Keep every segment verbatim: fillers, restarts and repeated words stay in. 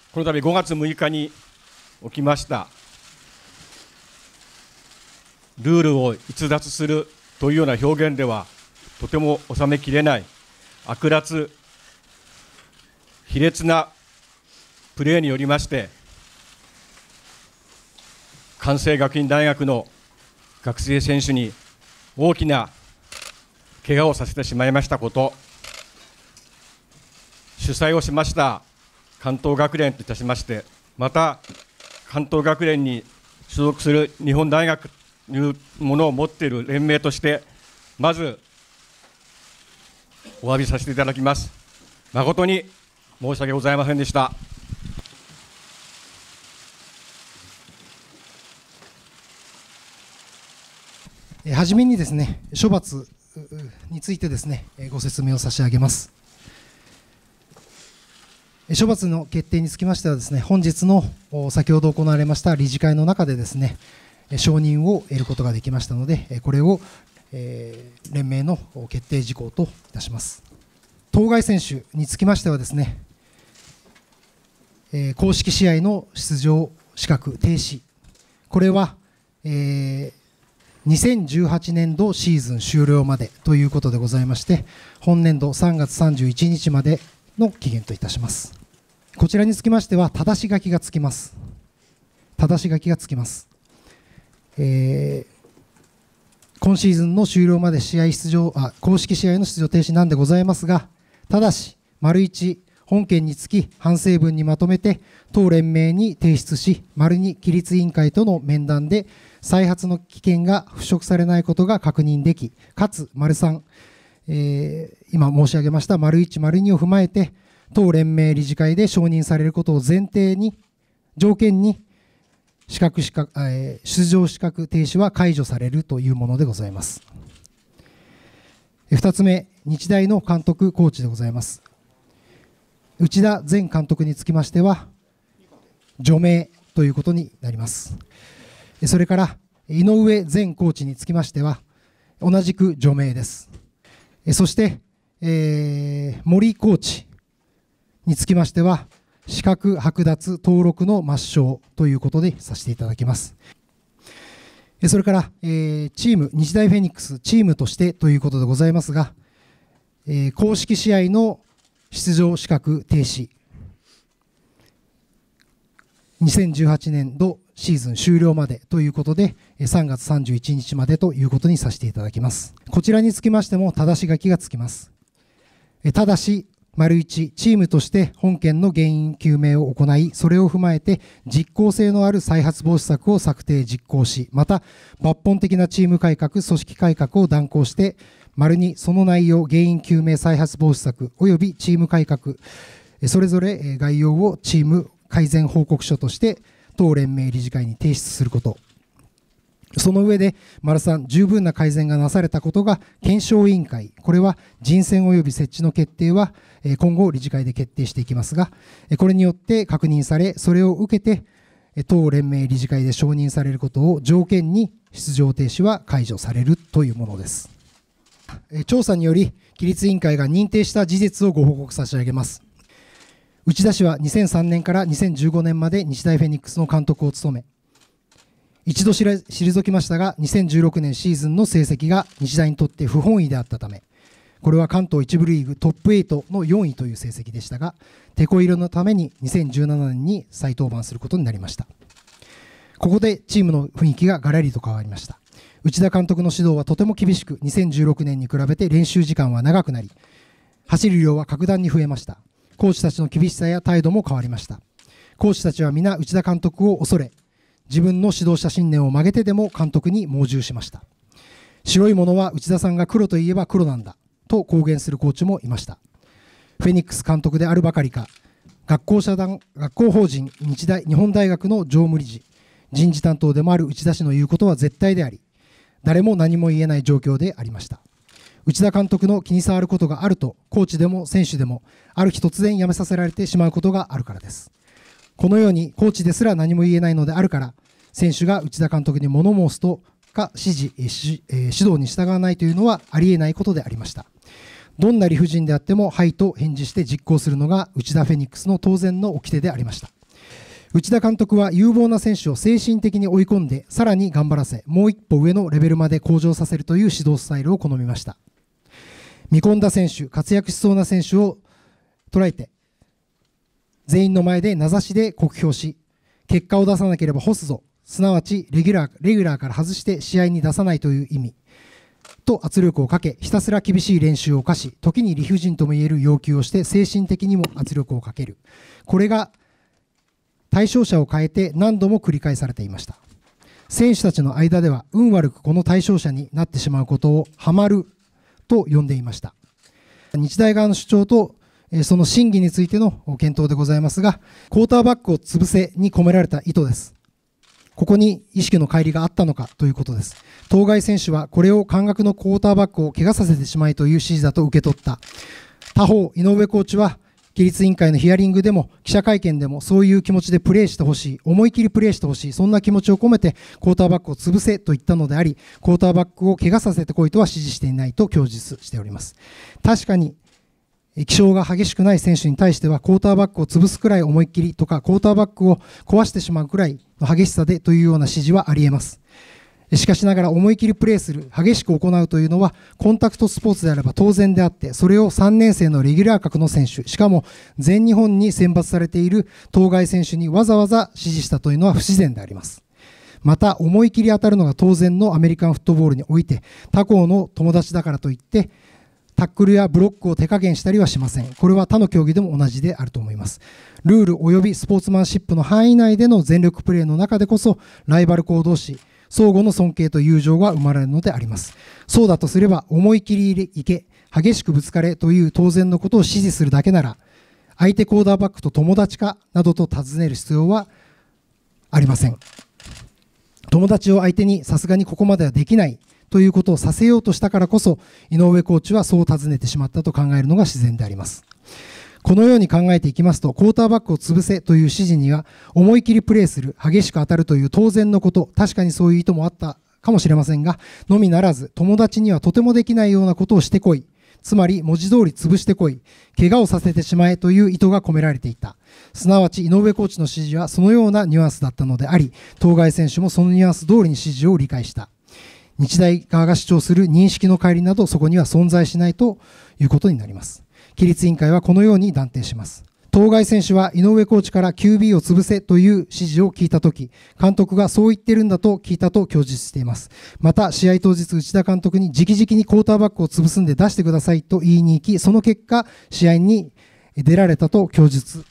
この度ごがつむいかに起きましたルールを逸脱するというような表現ではとても収めきれない悪辣卑劣なプレーによりまして関西学院大学の学生選手に大きな怪我をさせてしまいましたこと、主催をしました関東学連といたしまして、また関東学連に所属する日本大学というものを持っている連盟として、まずお詫びさせていただきます。誠に申し訳ございませんでした。 はじめにですね、処罰についてですね、ご説明を差し上げます。処罰の決定につきましてはですね、本日の先ほど行われました理事会の中でですね、承認を得ることができましたので、これを連盟の決定事項といたします。当該選手につきましてはですね、公式試合の出場資格停止、これは、えーにせんじゅうはちねんどシーズン終了までということでございまして、本年度さんがつさんじゅういちにちまでの期限といたします。こちらにつきましては、ただし書きがつきます。ただし書きがつきます。えー、今シーズンの終了まで試合出場あ、公式試合の出場停止なんでございますが、ただし、丸一、本件につき反省文にまとめて、当連盟に提出し、丸二、規律委員会との面談で、再発の危険が払拭されないことが確認でき、かつ、丸三、えー、今申し上げました丸一、丸二を踏まえて、当連盟理事会で承認されることを前提に、条件に資格資格、えー、出場資格停止は解除されるというものでございます。二つ目、日大の監督、コーチでございます。内田前監督につきましては、除名ということになります。それから井上前コーチにつきましては、同じく除名です。そして、えー、森コーチにつきましては、資格剥奪登録の抹消ということでさせていただきます。それから、えー、チーム、日大フェニックスチームとしてということでございますが、えー、公式試合の出場資格停止、にせんじゅうはちねんどシーズン終了までということで、さんがつさんじゅういちにちまでということにさせていただきます。こちらにつきましても、ただし書きがつきます。ただし、丸一、チームとして本件の原因究明を行い、それを踏まえて実効性のある再発防止策を策定実行し、また抜本的なチーム改革、組織改革を断行して、丸に、その内容、原因究明再発防止策及びチーム改革、それぞれ概要をチーム改善報告書として当連盟理事会に提出すること。その上で、丸さん、十分な改善がなされたことが検証委員会、これは人選及び設置の決定は今後理事会で決定していきますが、これによって確認され、それを受けて当連盟理事会で承認されることを条件に出場停止は解除されるというものです。調査により、規律委員会が認定した事実をご報告差し上げます。内田氏はにせんさんねんからにせんじゅうごねんまで日大フェニックスの監督を務め、一度退きましたが、にせんじゅうろくねんシーズンの成績が日大にとって不本意であったため、これは関東一部リーグトップはちのよんいという成績でしたが、テこ入れのためににせんじゅうななねんに再登板することになりました。ここでチームの雰囲気がガラリと変わりました。内田監督の指導はとても厳しく、にせんじゅうろくねんに比べて練習時間は長くなり、走る量は格段に増えました。コーチたちの厳しさや態度も変わりました。コーチたちは皆内田監督を恐れ、自分の指導者信念を曲げてでも監督に盲従しました。白いものは内田さんが黒といえば黒なんだと公言するコーチもいました。フェニックス監督であるばかりか、学校社団学校法人日大日本大学の常務理事、人事担当でもある内田氏の言うことは絶対であり、誰も何も言えない状況でありました。内田監督の気に障ることがあると、コーチでも選手でも、ある日突然辞めさせられてしまうことがあるからです。このようにコーチですら何も言えないのであるから、選手が内田監督に物申すとか指示、えーえー、指導に従わないというのはありえないことでありました。どんな理不尽であってもはいと返事して実行するのが内田フェニックスの当然の掟でありました。 内田監督は有望な選手を精神的に追い込んで、さらに頑張らせ、もう一歩上のレベルまで向上させるという指導スタイルを好みました。見込んだ選手、活躍しそうな選手を捉えて、全員の前で名指しで酷評し、結果を出さなければ干すぞ、すなわちレギュラー、レギュラーから外して試合に出さないという意味と圧力をかけ、ひたすら厳しい練習を課し、時に理不尽ともいえる要求をして精神的にも圧力をかける。これが対象者を変えて何度も繰り返されていました。選手たちの間では運悪くこの対象者になってしまうことをハマると呼んでいました。日大側の主張とその真偽についての検討でございますが、クォーターバックを潰せに込められた意図です。ここに意識の乖離があったのかということです。当該選手はこれを感覚のクォーターバックを怪我させてしまいという指示だと受け取った。他方、井上コーチは規律委員会のヒアリングでも記者会見でもそういう気持ちでプレーしてほしい、思い切りプレーしてほしい、そんな気持ちを込めてクォーターバックを潰せと言ったのであり、クォーターバックを怪我させてこいとは指示していないと供述しております。確かに気性が激しくない選手に対してはクォーターバックを潰すくらい思いっきりとか、クォーターバックを壊してしまうくらいの激しさでというような指示はあり得ます。しかしながら思い切りプレーする、激しく行うというのはコンタクトスポーツであれば当然であって、それをさんねん生のレギュラー格の選手、しかも全日本に選抜されている当該選手にわざわざ指示したというのは不自然であります。また思い切り当たるのが当然のアメリカンフットボールにおいて、他校の友達だからといってタックルやブロックを手加減したりはしません。これは他の競技でも同じであると思います。ルール及びスポーツマンシップの範囲内での全力プレーの中でこそ、ライバル校同士、相互の尊敬と友情が生まれるのであります。そうだとすれば、思い切りいけ、激しくぶつかれという当然のことを指示するだけなら、相手クォーターバックと友達かなどと尋ねる必要はありません。友達を相手にさすがにここまではできないということをさせようとしたからこそ、井上コーチはそう尋ねてしまったと考えるのが自然であります。このように考えていきますと、クォーターバックを潰せという指示には、思い切りプレーする、激しく当たるという当然のこと、確かにそういう意図もあったかもしれませんが、のみならず、友達にはとてもできないようなことをしてこい、つまり文字通り潰してこい、怪我をさせてしまえという意図が込められていた。すなわち井上コーチの指示はそのようなニュアンスだったのであり、当該選手もそのニュアンス通りに指示を理解した。日大側が主張する認識の乖離などそこには存在しないということになります。規律委員会はこのように断定します。当該選手は井上コーチから キュービー を潰せという指示を聞いたとき、監督がそう言ってるんだと聞いたと供述しています。また、試合当日、内田監督に直々にクォーターバックを潰すんで出してくださいと言いに行き、その結果、試合に出られたと供述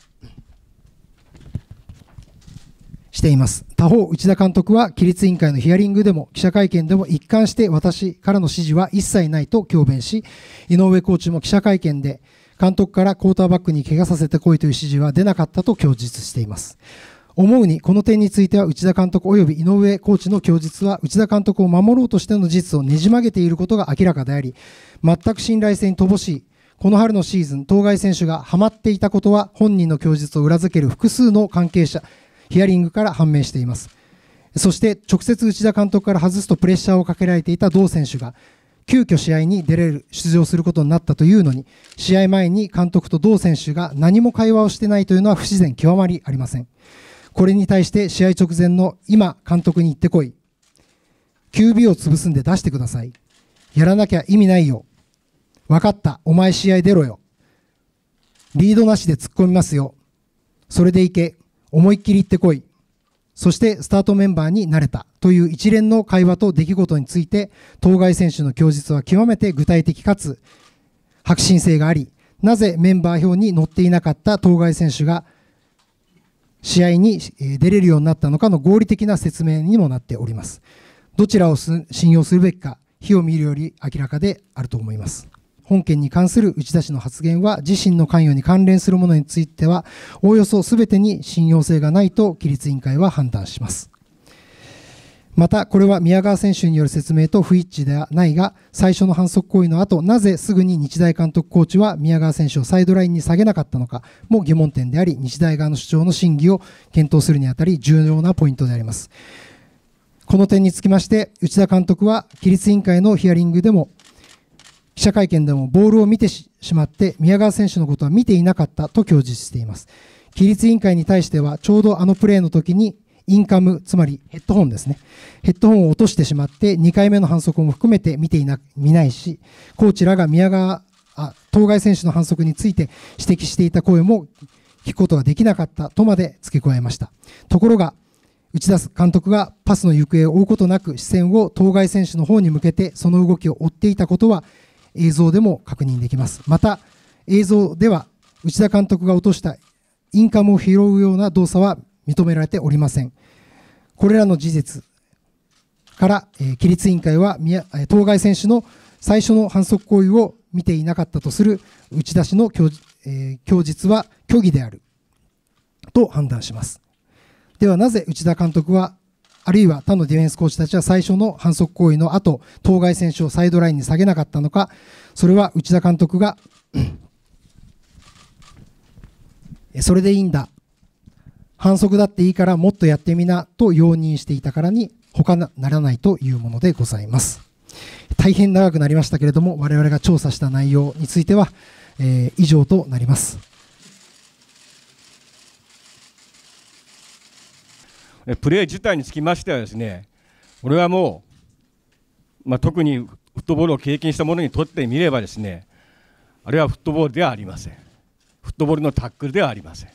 しています。他方、内田監督は規律委員会のヒアリングでも記者会見でも一貫して私からの指示は一切ないと強弁し、井上コーチも記者会見で監督からクォーターバックに怪我させてこいという指示は出なかったと供述しています。思うにこの点については内田監督及び井上コーチの供述は内田監督を守ろうとしての事実をねじ曲げていることが明らかであり、全く信頼性に乏しいこの春のシーズン、当該選手がハマっていたことは本人の供述を裏付ける複数の関係者ヒアリングから判明しています。そして直接内田監督から外すとプレッシャーをかけられていた同選手が急遽試合に出れる出場することになったというのに、試合前に監督と同選手が何も会話をしていないというのは不自然極まりありません。これに対して試合直前の今監督に言ってこい、 キュービー を潰すんで出してください、やらなきゃ意味ないよ、分かった、お前試合出ろよ、リードなしで突っ込みますよ、それでいけ、思いっきり言ってこい、そしてスタートメンバーになれたという一連の会話と出来事について、当該選手の供述は極めて具体的かつ迫真性があり、なぜメンバー表に載っていなかった当該選手が試合に出れるようになったのかの合理的な説明にもなっております。どちらを信用するべきか、火を見るより明らかであると思います。本件に関する内田氏の発言は、自身の関与に関連するものについては、おおよそすべてに信用性がないと規律委員会は判断します。また、これは宮川選手による説明と不一致ではないが、最初の反則行為の後、なぜすぐに日大監督コーチは宮川選手をサイドラインに下げなかったのかも疑問点であり、日大側の主張の真偽を検討するにあたり重要なポイントであります。この点につきまして、内田監督は規律委員会のヒアリングでも、記者会見でもボールを見てしまって宮川選手のことは見ていなかったと供述しています。 規律委員会に対しては、ちょうどあのプレーの時に、インカム、つまりヘッドホンですね。ヘッドホンを落としてしまって、にかいめの反則も含めて見ていな、見ないし、コーチらが宮川、あ当該選手の反則について指摘していた声も聞くことができなかったとまで付け加えました。ところが、内田監督がパスの行方を追うことなく視線を当該選手の方に向けてその動きを追っていたことは映像でも確認できます。また映像では内田監督が落としたインカムを拾うような動作は認められておりません。これらの事実から、えー、規律委員会は宮当該選手の最初の反則行為を見ていなかったとする内田氏の供、えー、供述は虚偽であると判断します。ではなぜ内田監督は、あるいは他のディフェンスコーチたちは最初の反則行為の後、当該選手をサイドラインに下げなかったのか、それは内田監督が、それでいいんだ、反則だっていいからもっとやってみなと容認していたからに他ならないというものでございます。大変長くなりましたけれども、我々が調査した内容については、えー、以上となります。 プレー自体につきましてはですね、これはもう、まあ、特にフットボールを経験した者にとってみればですね、あれはフットボールではありません。フットボールのタックルではありません。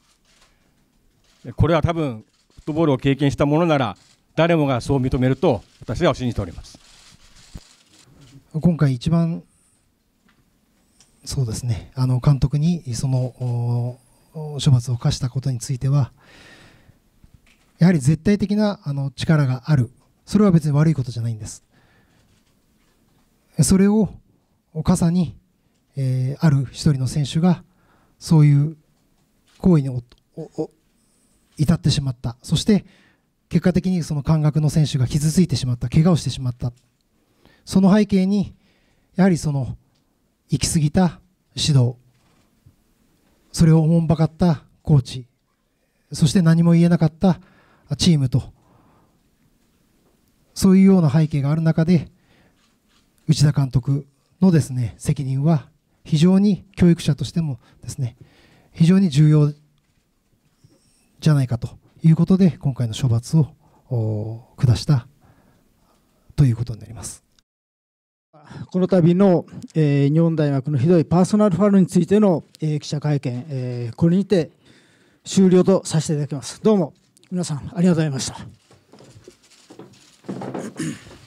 これは多分フットボールを経験した者なら誰もがそう認めると私は信じております。 今回一番そうですね、あの監督にその処罰を課したことについては、やはり絶対的なあの力がある、それは別に悪いことじゃないんです。それを傘に、えー、ある一人の選手がそういう行為におお至ってしまった、そして結果的にその感覚の選手が傷ついてしまった、怪我をしてしまった、その背景にやはりその行き過ぎた指導、それをおもんばかったコーチ、そして何も言えなかったチームと、そういうような背景がある中で内田監督のですね責任は非常に教育者としてもですね非常に重要じゃないかということで今回の処罰を下したということになります。 この度の、えー、日本大学のひどいパーソナルファウルについての、えー、記者会見、えー、これにて終了とさせていただきます。どうも皆さんありがとうございました。